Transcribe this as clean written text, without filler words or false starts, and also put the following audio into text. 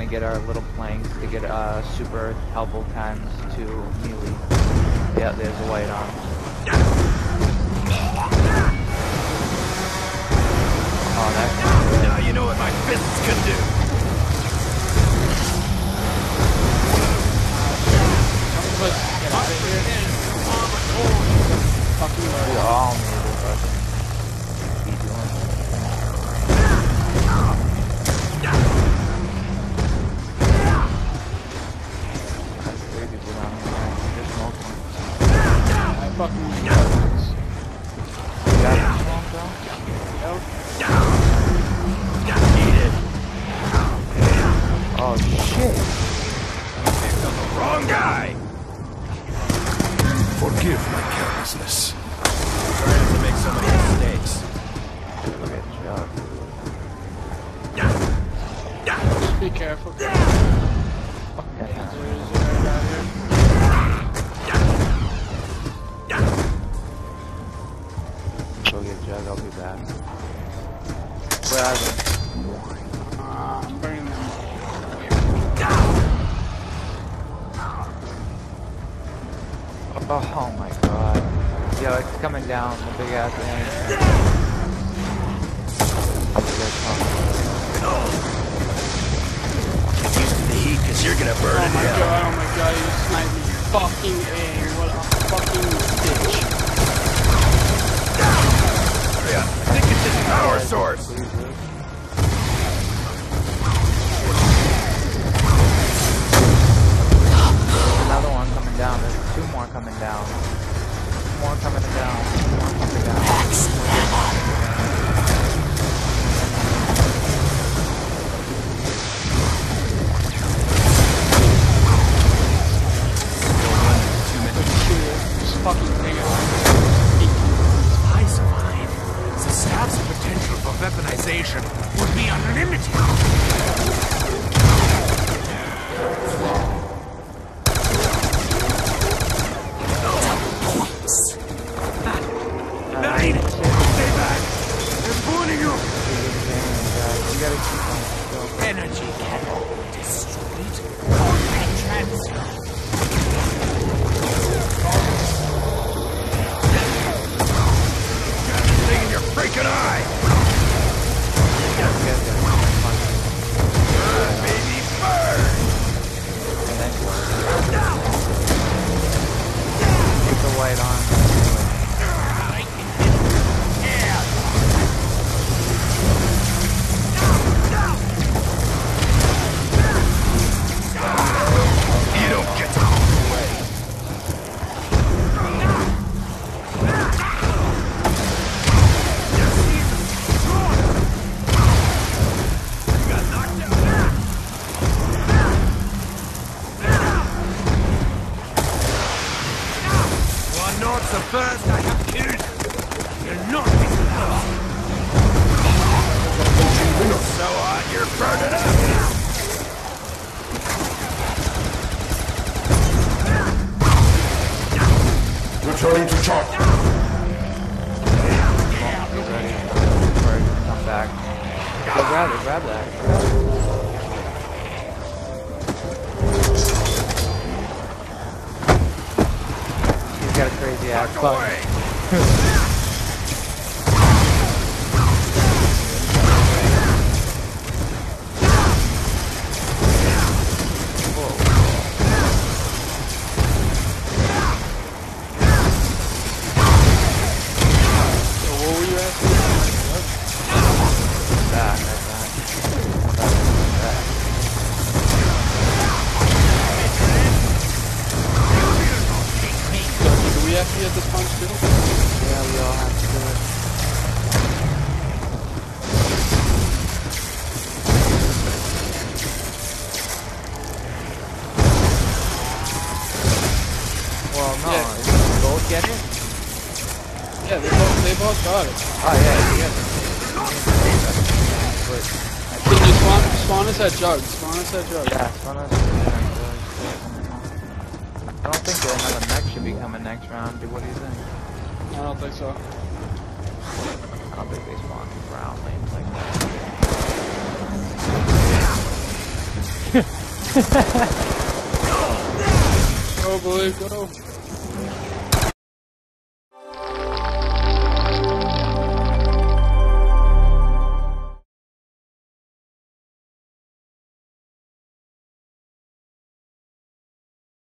gonna get our little planks to get super helpful times to melee. Yeah, there's a white arm. Oh, that's now you know what my fists can do. We all need to fucking be doing That's 3 people down here. Just smoking. I fucking You got the smoke though? Eat it. Oh shit! Picked on the wrong guy. Forgive my carelessness. Sorry to make so many mistakes. Look at Chuck. be careful. Yeah. There's a right out here. Go get Jug, I'll be back. Where are they? I'm burning them. Oh my god. Yo, it's coming down, the big ass thing. Get used to the heat, because you're gonna burn in hell. Oh my god, you sniped me. Fucking A. What a fucking bitch. Hurry up. I think it's this power source. Another one coming down. There's 2 more coming down. 2 more coming down. 2 more coming down. Just fucking thing out. I survive. The staff's potential for weaponization would be unlimited. Nine! Stay back! They're pulling you! You gotta keep on. Energy cannot be destroyed. Only transferred. Got this thing in your freaking eye! Burn, baby, burn! And then get the white on. You don't get to walk away. You got knocked out. One knot's the first I have killed. You're not this love. So hot, you're burning up. Returning to chart. Come back. Go grab it, grab that. He's got a crazy ass button. Got it. Oh yeah, Can you spawn us at Jug? Spawn us at Jug. Yeah, spawn us at Jug. I don't think that another mech should be coming next round. Dude, what do you think? I don't think so. I don't think they spawn ground lanes like that. Go, boys, go.